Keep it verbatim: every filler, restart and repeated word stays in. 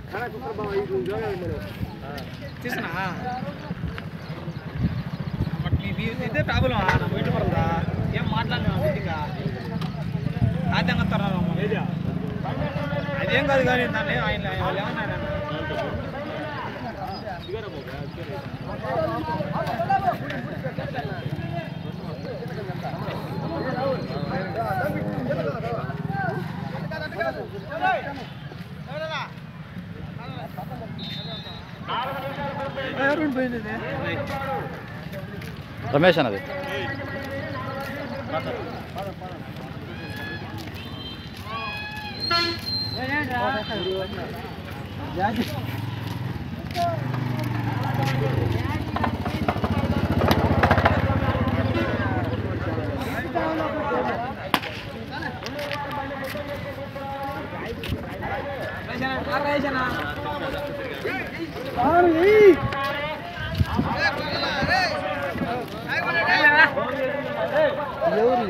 తీసినా ఇదే ప్రాబ్లం నాకు బయట పడదా ఏం మాట్లాడినా బుద్ధిగా ఆద్యంగా తరాలమ్మ అదేం కాదు కానీ దాన్ని ఆయన వాళ్ళు ఏమన్నాడు రమేష్ అన్నది ఎవరు